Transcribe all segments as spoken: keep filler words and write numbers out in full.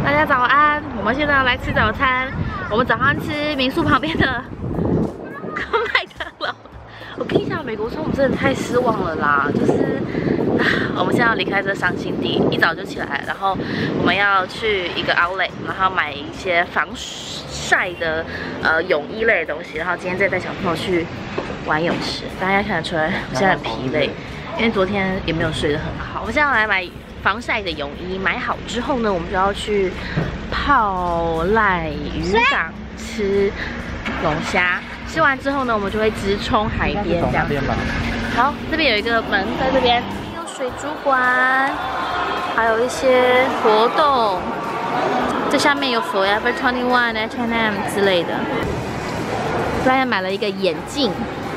大家早安，我们现在要来吃早餐。我们早上吃民宿旁边的麦当劳。我跟你讲，美国生活真的太失望了啦！就是，啊、我们现在要离开这伤心地，一早就起来，然后我们要去一个 outlet， 然后买一些防晒的呃泳衣类的东西，然后今天再带小朋友去玩泳池。大家看得出来，我现在很疲累，因为昨天也没有睡得很好。我们现在要来买防晒的泳衣，买好之后呢，我们就要去泡赖渔港吃龙虾。吃完之后呢，我们就会直冲海边这样。好，这边有一个门在这边，有水族馆，还有一些活动。这下面有 Forever 二十一、H and M 之类的。大家买了一个眼镜，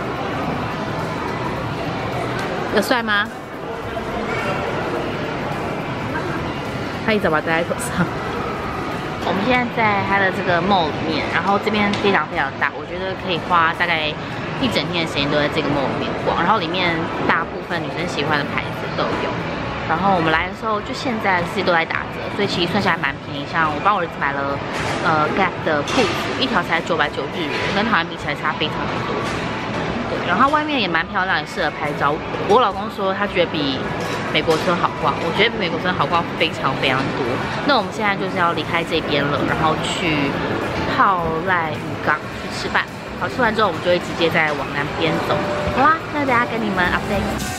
有帅吗？他一早把戴在头上。我们现在在它的这个 mall 里面，然后这边非常非常大，我觉得可以花大概一整天的时间都在这个 mall 里面逛。然后里面大部分女生喜欢的牌子都有。然后我们来的时候，就现在其实都在打折，所以其实算下来蛮便宜。像我帮我儿子买了呃 Gap 的裤子，一条才九百九日元，跟台湾比起来差非常的多。对，然后外面也蛮漂亮，也适合拍照。我老公说他觉得比美国村好逛，我觉得比美国村好逛非常非常多。那我们现在就是要离开这边了，然后去泡赖渔港去吃饭。好，吃完之后我们就会直接再往南边走。好啦，那等下跟你们 update。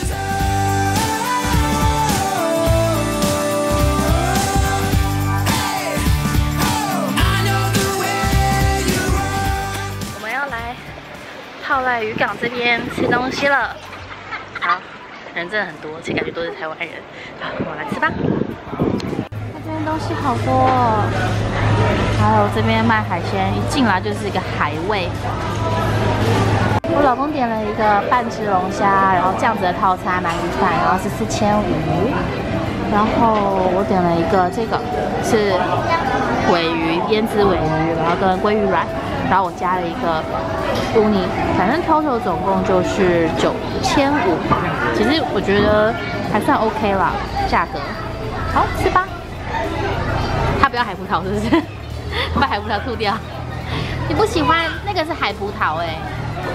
泡赖渔港这边吃东西了，好，人真的很多，而且感觉都是台湾人。好，我们来吃吧。那这边东西好多哦，还有这边卖海鲜，一进来就是一个海味。我老公点了一个半只龙虾，然后这样子的套餐鳗鱼饭，然后是四千五。然后我点了一个这个是鲔鱼腌制鲔鱼，然后跟鲑鱼卵。然后我加了一个乌尼，反正 total 总共就是九千五。其实我觉得还算 OK 啦，价格。好，吃吧。他不要海葡萄是不是？把海葡萄吐掉。你不喜欢那个是海葡萄哎、欸，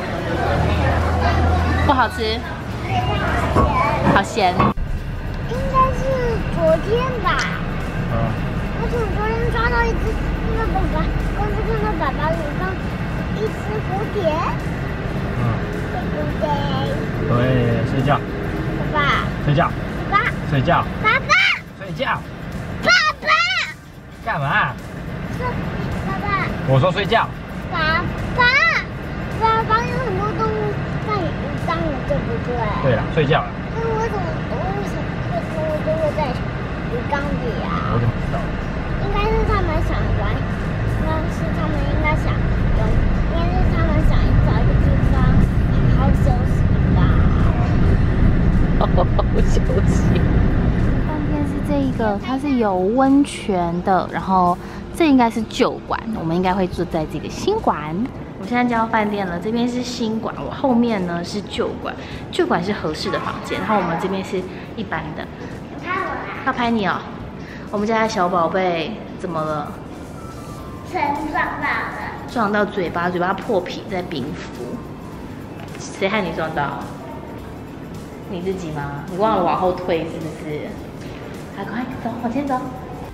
不好吃，好咸。 应该是昨天吧。嗯。而且我昨天抓到一只那个爸爸。刚才看到爸爸有放一只蝴蝶，嗯，对不对？ 对，睡觉。 爸爸。睡觉。爸爸。 睡觉。 爸爸。 睡觉。 爸爸。 干嘛？ 说，爸爸。 我说睡觉。 爸爸。爸爸有很多动物在鱼缸里，对不对？ 对了，睡觉了。 那为什么为什么为什么都会在鱼缸里啊？ 我怎么知道？ 应该是他们想玩。但是他们应该想有，应该是他们想找一个地方好好休息吧。 好好休息。当天是这一个，它是有温泉的，然后这应该是旧馆，我们应该会住在这个新馆。我现在就到饭店了，这边是新馆，我后面呢是旧馆，旧馆是合适的房间，然后我们这边是一般的。要拍你哦，我们家的小宝贝怎么了？ 撞到了， 撞到嘴巴，嘴巴破皮在冰敷。谁害你撞到？你自己吗？你忘了往后退是不是？快快走，往前走。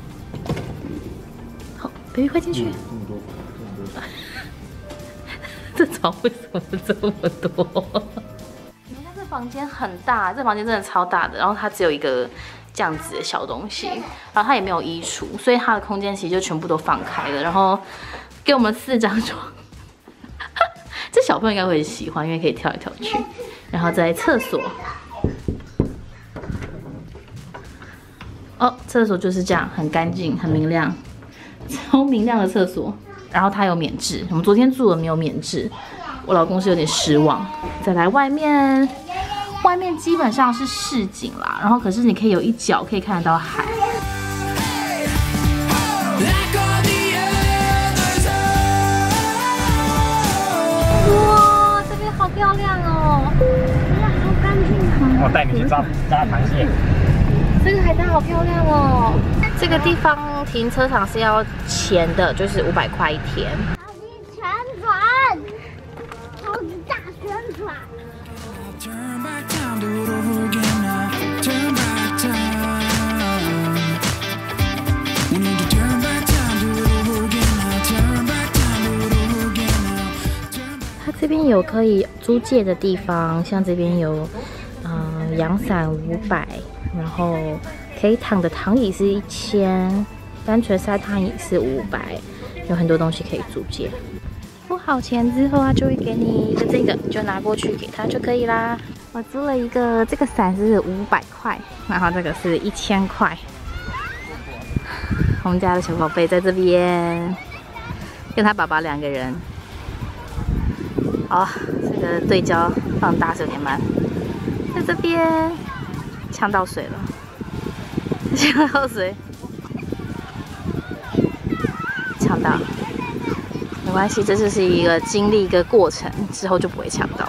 好 ，baby 快进去。这么多，这么多。这床为什么这么多？你看这房间很大，这房间真的超大的，然后它只有一个这样子的小东西，然后它也没有衣橱，所以它的空间其实就全部都放开了。然后给我们四张床，这小朋友应该会很喜欢，因为可以跳来跳去。然后在厕所，哦，厕所就是这样，很干净，很明亮，超明亮的厕所。然后它有免治，我们昨天住了没有免治，我老公是有点失望。再来外面。外面基本上是市景啦，然后可是你可以有一角可以看得到海。哇，这边好漂亮哦！哇，好干净啊！ 我带你去抓抓螃蟹。 这个海滩好漂亮哦！ 这个地方停车场是要钱的，就是五百块一天。 超级旋转，超级大旋转。 Turn back time, do it over again now. Turn back time. We need to turn back time, do it over again now. Turn back time, do it over again now. Turn back. 它这边有可以租借的地方，像这边有，呃，阳伞五百，然后可以躺的躺椅是一千，单纯沙滩椅是五百，有很多东西可以租借。 付好钱之后，他就会给你一个这个，你就拿过去给他就可以啦。我租了一个这个伞是五百块，然后这个是一千块。我们家的小宝贝在这边，跟他爸爸两个人。哦，这个对焦放大是有点慢，在这边呛到水了，呛到水，呛到。 没关系，这就是一个经历一个过程，之后就不会呛到。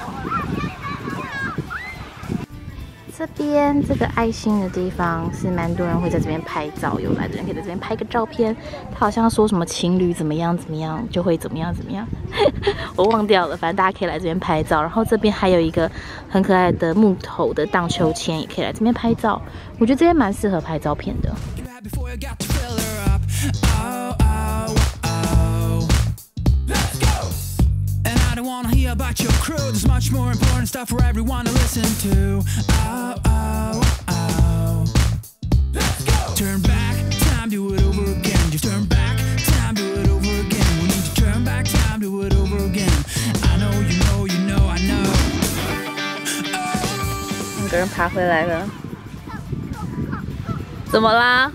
这边这个爱心的地方是蛮多人会在这边拍照，有来的人可以在这边拍个照片。他好像说什么情侣怎么样怎么样就会怎么样怎么样，我忘掉了。反正大家可以来这边拍照。然后这边还有一个很可爱的木头的荡秋千，也可以来这边拍照。我觉得这边蛮适合拍照片的。 I don't wanna hear about your crew. There's much more important stuff for everyone to listen to. Oh, oh, oh. Let's go. Turn back, time, do it over again. Just turn back, time, do it over again. We need to turn back, time, do it over again. I know, you know, you know, I know. 两个人爬回来了，怎么啦？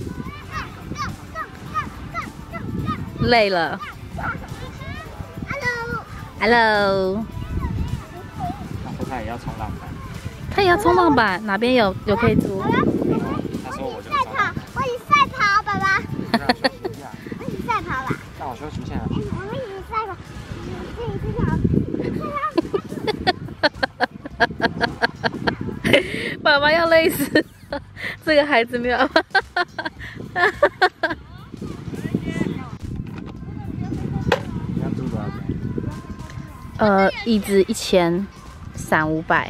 累了。 Hello， 他也要冲浪板， 他也要冲浪板，哪边有有可以租？ 他说我就赛跑，我一起赛跑，爸爸。我一起赛跑吧。 让我休息一下。 我们一起赛跑，这一只脚。 爸爸要累死了，这个孩子没有。呃，椅子一千，伞五百。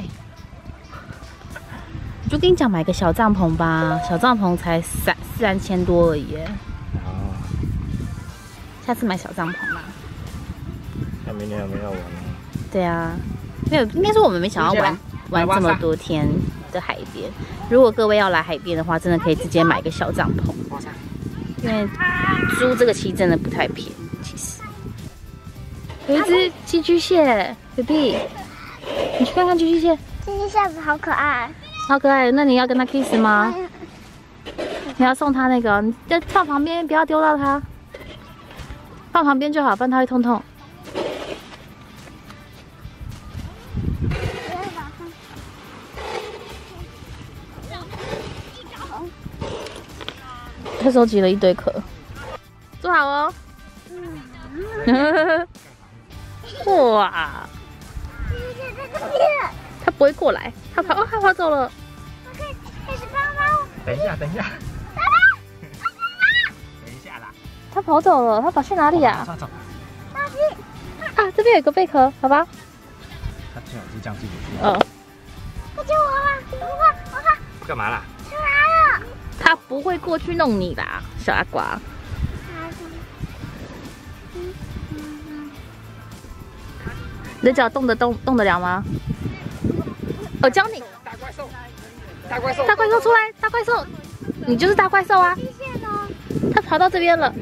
我就跟你讲，买个小帐篷吧，小帐篷才三三千多而已。 哦。 下次买小帐篷啦。 那明年有没有玩呢？ 对啊，没有，应该说我们没想要玩玩这么多天的海边。如果各位要来海边的话，真的可以直接买个小帐篷，因为租这个期真的不太便宜，其实。 有一只寄居蟹 ，baby， 你去看看寄居蟹。 寄居蟹好可爱， 好可爱。那你要跟它 kiss 吗？你要送它那个，你就放旁边，不要丢到它。放旁边就好，不然它会痛痛。他收集了一堆壳，坐好哦。哇！它不会过来，它跑哦，它跑走了。 开始帮忙。 等一下，等一下。 爸爸， 等一下啦。 它跑走了，它跑去哪里呀？ 抓走。 啊，这边有个贝壳，好吧。 它最好是这样进去。 哦。 快救我啊！我怕，我怕。 干嘛啦？ 出来了。 它不会过去弄你啦，小阿瓜。 你的脚动得动动得了吗？我教你。 大怪兽，大怪兽， 大怪兽出来！大怪兽，你就是大怪兽啊！它跑到这边了。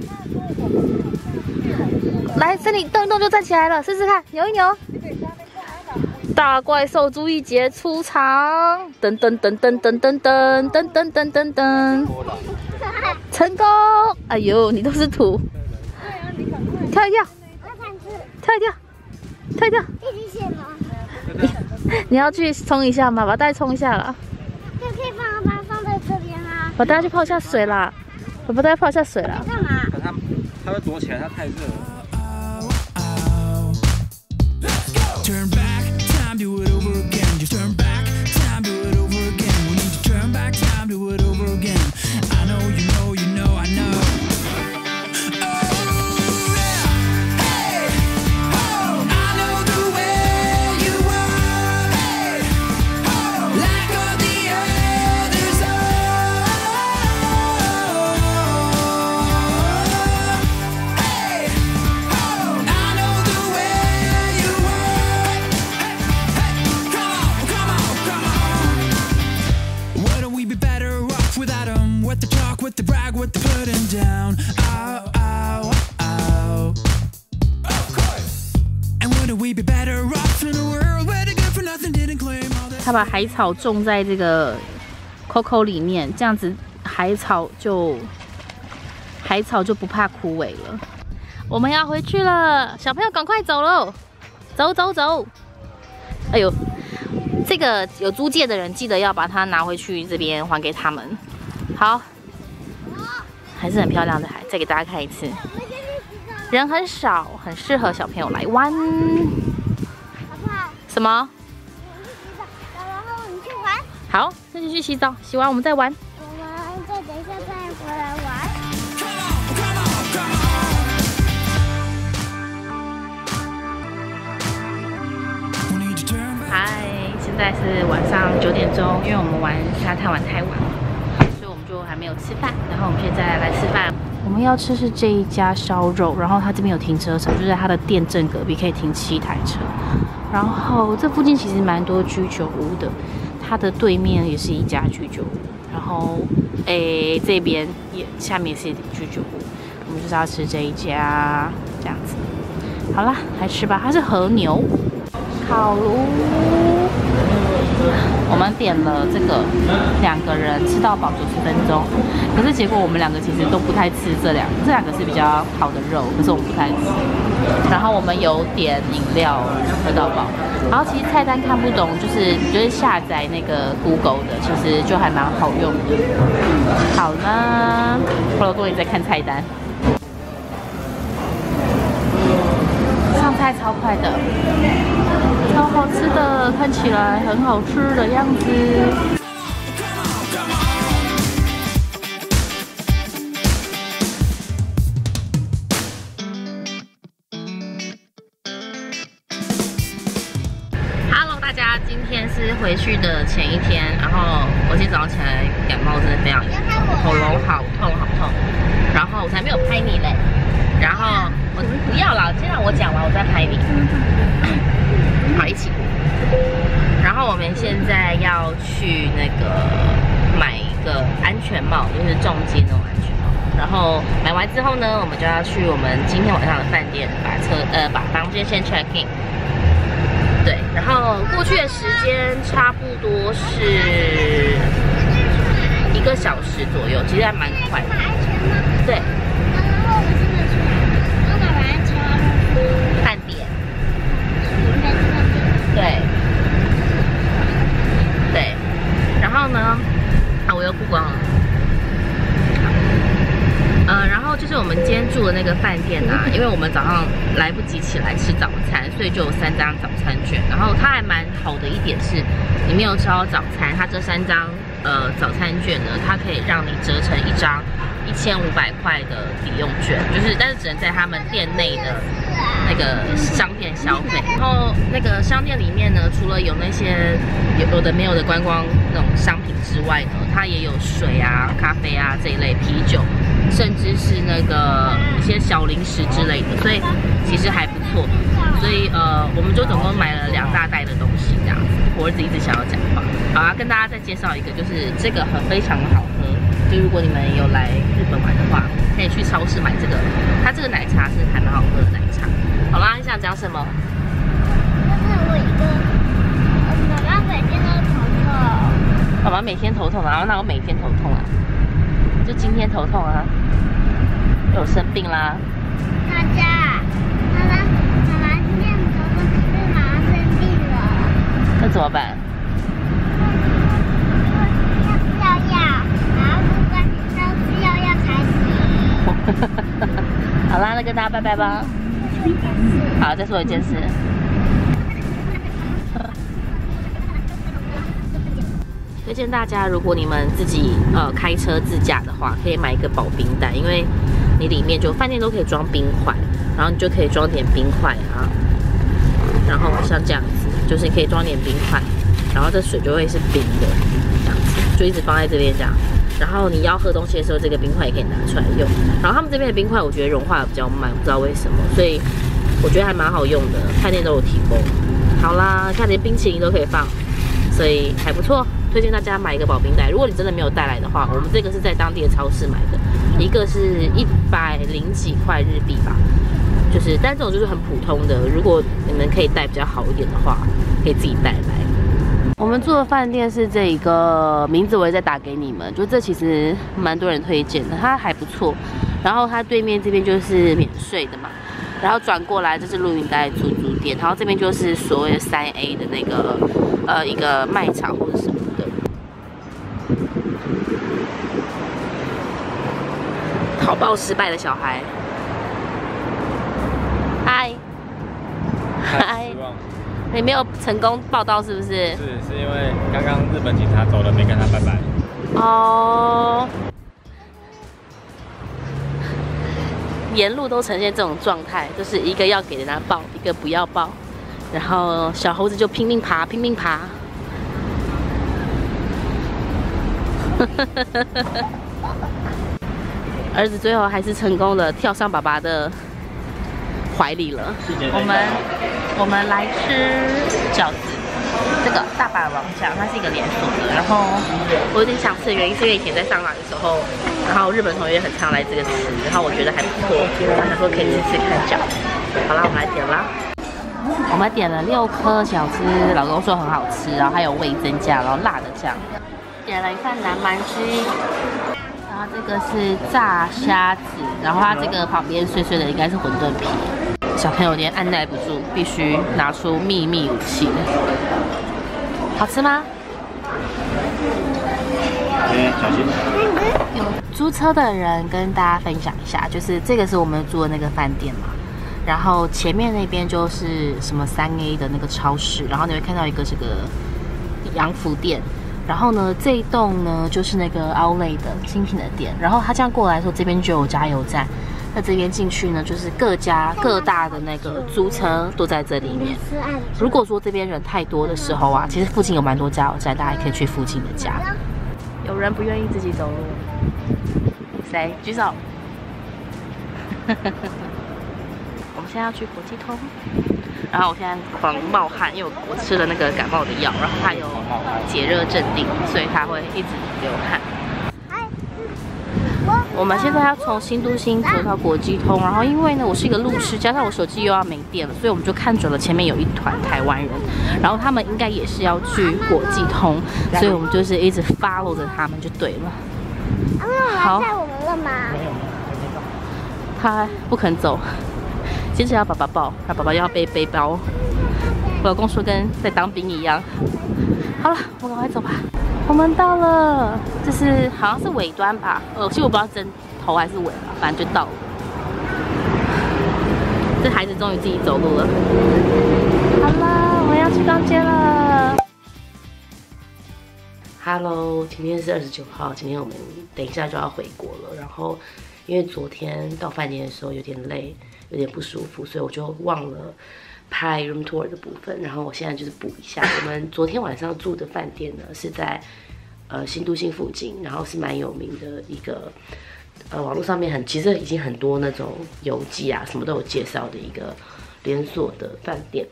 来，身体动一动就站起来了，试试看，扭一扭。大怪兽朱一杰出场！噔噔噔噔噔噔噔噔噔噔噔噔，成功！哎呦，你都是土！跳一跳，跳一跳。 退掉！ 寄居蟹吗？ 你你要去冲一下吗？把大家冲一下了。 就可以放把它放在这边啊。 把大家去泡一下水啦！我把大家泡一下水啦。 干嘛？ 可它它会躲起来，它太热了。 Turn back, time, do it over again. Just turn back, time, do it over again. We need to turn back, time, do it over again. I know you know you 他把海草种在这个 Coco 里面，这样子海草就海草就不怕枯萎了。我们要回去了，小朋友赶快走喽！走走走！哎呦，这个有租借的人记得要把它拿回去这边还给他们。好，还是很漂亮的海，再给大家看一次。人很少，很适合小朋友来玩。 好不好？ 什么？ 然后你去玩。 好，那就去洗澡，洗完我们再玩。 我们再等一下再回来玩。 嗨，现在是晚上九点钟，因为我们玩沙滩玩太晚了，所以我们就还没有吃饭。然后我们现在来吃饭。我们要吃是这一家烧肉，然后它这边有停车场，就在它的店正隔壁，可以停七台车。然后这附近其实蛮多居酒屋的，它的对面也是一家居酒屋，然后诶这边也下面也是居酒屋。我们就是要吃这一家，这样子。好啦，来吃吧，它是和牛烤炉。我们点了这个，两个人吃到饱九十分钟，可是结果我们两个其实都不太吃这两个，这两个是比较好的肉，可是我们不太吃。然后我们有点饮料喝到饱，然后其实菜单看不懂，就是就是下载那个 Google 的，其实就还蛮好用的。好啦，我老公也在看菜单，上菜超快的。超好吃的，看起来很好吃的样子。Hello， 大家，今天是回去的前一天，然后我今天早上起来感冒真的非常严重，喉咙好痛好痛，然后我才没有拍你嘞，然后我不要啦，先让我讲完，我再拍你。好，一起。然后我们现在要去那个买一个安全帽，就是重机那种安全帽。然后买完之后呢，我们就要去我们今天晚上的饭店，把车呃把房间先 check in。对，然后过去的时间差不多是一个小时左右，其实还蛮快的。对。 然后我们现在去哪？要买完安全帽。 饭店。对，对，然后呢？啊，我又不光了。呃，然后就是我们今天住的那个饭店啊，因为我们早上来不及起来吃早餐，所以就有三张早餐券。然后它还蛮好的一点是，你没有吃到早餐，它这三张呃早餐券呢，它可以让你折成一张一千五百块的抵用券，就是但是只能在他们店内的那个商店消费。然后那个商店里面呢，除了有那些有有的没有的观光那种商品之外呢，它也有水啊、咖啡啊这一类，啤酒，甚至是那个一些小零食之类的，所以其实还不错。所以呃，我们就总共买了两大袋的东西这样子。我儿子一直想要讲话，好啊，跟大家再介绍一个，就是这个很非常好喝。就如果你们有来日本玩的话，可以去超市买这个，它这个奶茶是还蛮好喝的奶茶。好啦，你想讲什么？ 就是我一个，妈妈每天都头痛。 妈妈每天头痛，然后那我每天头痛啊？就今天头痛啊？有生病啦？ 大家，妈妈，妈妈今天头痛，因为妈妈生病了。 那怎么办？ 要吃药药，然后不管要吃药药才行。 好啦，那跟大家拜拜吧。好，再说一件事。推荐大家，如果你们自己呃开车自驾的话，可以买一个保冰袋，因为你里面就饭店都可以装冰块，然后你就可以装点冰块啊，然后像这样子，就是你可以装点冰块，然后这水就会是冰的，这样子就一直放在这边这样。然后你要喝东西的时候，这个冰块也可以拿出来用。然后他们这边的冰块，我觉得融化的比较慢，不知道为什么，所以我觉得还蛮好用的，饭店都有提供。好啦，看连冰淇淋都可以放，所以还不错。推荐大家买一个保冰袋。如果你真的没有带来的话，我们这个是在当地的超市买的，一个是一百零几块日币吧，就是，但这种就是很普通的。如果你们可以带比较好一点的话，可以自己带来。 我们住的饭店是这一个，名字我也再打给你们。就这其实蛮多人推荐的，它还不错。然后它对面这边就是免税的嘛，然后转过来这是录影带租租店，然后这边就是所谓的三 A 的那个呃一个卖场或者什么的。考报失败的小孩，嗨，嗨。你没有成功报到是不是？ 是，是因为刚刚日本警察走了，没跟他拜拜。哦。沿路都呈现这种状态，就是一个要给人家抱，一个不要抱，然后小猴子就拼命爬，拼命爬。儿子最后还是成功的跳上爸爸的怀里了。我们我们来吃饺子，这个大阪王酱，它是一个连锁的。然后我有点想吃的原因是因为以前在上海的时候，然后日本同学很常来这个吃，然后我觉得还不错，我想说可以试试看饺子。好啦，我们来点啦。我们点了六颗小吃，老公说很好吃，然后还有味增酱，然后辣的酱。点了一份南蛮鸡。然后这个是炸虾子，然后它这个旁边碎碎的应该是馄饨皮。小朋友有点按耐不住，必须拿出秘密武器。好吃吗？哎，小心！ 有租车的人跟大家分享一下，就是这个是我们住的那个饭店嘛，然后前面那边就是什么三 A 的那个超市，然后你会看到一个这个洋服店。然后呢，这一栋呢就是那个 Outlet 的精品的店。然后它这样过来的时候，这边就有加油站。那这边进去呢，就是各家各大的那个租车都在这里面。如果说这边人太多的时候啊，其实附近有蛮多加油站，大家也可以去附近的加。有人不愿意自己走路？谁？举手。我们现在要去国际通。然后我现在狂冒汗，因为我我吃了那个感冒的药，然后它有解热镇定，所以它会一直流汗。我们现在要从新都心走到国际通，然后因为呢我是一个路痴，加上我手机又要没电了，所以我们就看准了前面有一团台湾人，然后他们应该也是要去国际通，所以我们就是一直 follow 着他们就对了。 好，载我们了吗？ 没有， 他不肯走。接着要爸爸抱，然后爸爸又要背背包。我老公说跟在当兵一样。好了，我们赶快走吧。我们到了，这是好像是尾端吧？呃，其实我不知道真头还是尾了，反正就到了。这孩子终于自己走路了。好了，我们要去逛街了。Hello， 今天是二十九号，今天我们等一下就要回国了。然后因为昨天到饭店的时候有点累。有点不舒服，所以我就忘了拍 room tour 的部分。然后我现在就是补一下，我们昨天晚上住的饭店呢是在呃新都心附近，然后是蛮有名的一个呃网络上面很其实已经很多那种游记啊什么都有介绍的一个连锁的饭店，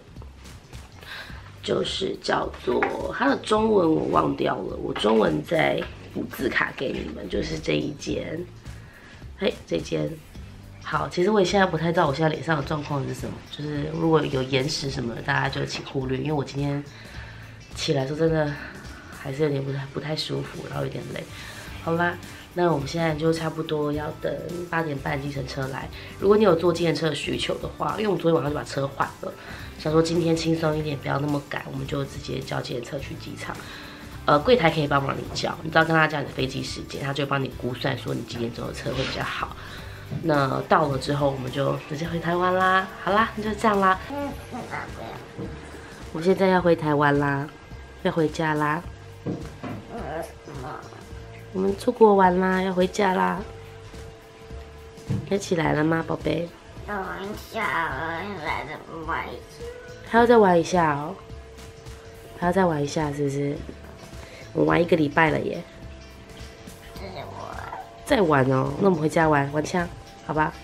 就是叫做它的中文我忘掉了，我中文再补字卡给你们，就是这一间，嘿，这间。好，其实我现在不太知道我现在脸上的状况是什么，就是如果有眼屎什么的，大家就请忽略，因为我今天起来说真的还是有点不太不太舒服，然后有点累。好啦，那我们现在就差不多要等八点半计程车来。如果你有坐计程车的需求的话，因为我们昨天晚上就把车换了，想说今天轻松一点，不要那么赶，我们就直接叫计程车去机场。呃，柜台可以帮忙你叫，你只要跟他讲你的飞机时间，他就会帮你估算说你几点钟的车会比较好。那到了之后，我们就直接回台湾啦。好啦，那就这样啦。我现在要回台湾啦，要回家啦。我们出国玩啦，要回家啦。要起来了吗，宝贝？ 要玩一下，来的玩一下。 还要再玩一下哦。还要再玩一下，是不是？我玩一个礼拜了耶。再玩哦，那我们回家玩玩枪，好吧？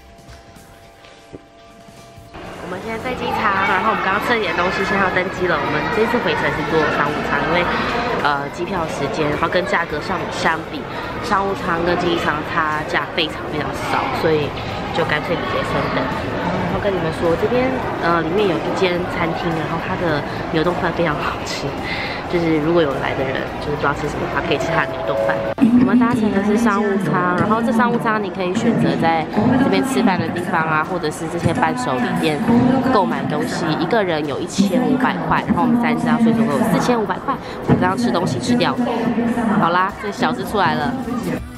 我们现在在机场，然后我们刚刚吃了点东西，现在要登机了。我们这次回程是坐商务舱，因为呃机票时间，然后跟价格上相比，商务舱跟经济舱差价非常非常少，所以就干脆直接升等。然后跟你们说，这边呃里面有一间餐厅，然后它的牛冻饭非常好吃。就是如果有来的人，就是不知道吃什么的话，可以吃它的牛冻饭。我们搭乘的是商务舱，然后这商务舱你可以选择在这边吃饭的地方啊，或者是这些伴手礼店购买东西，一个人有一千五百块，然后我们三张，所以总共有四千五百块，把这样吃东西吃掉。好啦，这小吃出来了。